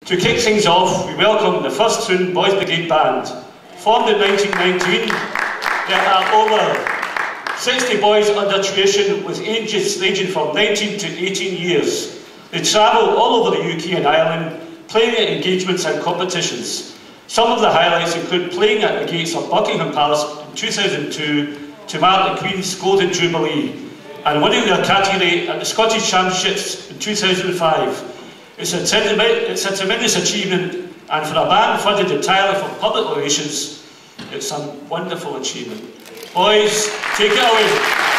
To kick things off, we welcome the first Troon Boys Brigade Band. Formed in 1919, there are over 60 boys under tuition with ages ranging from 19 to 18 years. They travel all over the UK and Ireland, playing at engagements and competitions. Some of the highlights include playing at the gates of Buckingham Palace in 2002 to mark the Queen's Golden Jubilee, and winning their category at the Scottish Championships in 2005. It's a tremendous achievement, and for a band funded entirely from public relations, it's a wonderful achievement. Boys, take it away.